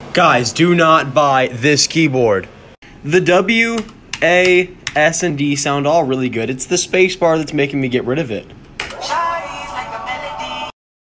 Guys, do not buy this keyboard. The W, A, S, and D sound all really good. It's the space bar that's making me get rid of it.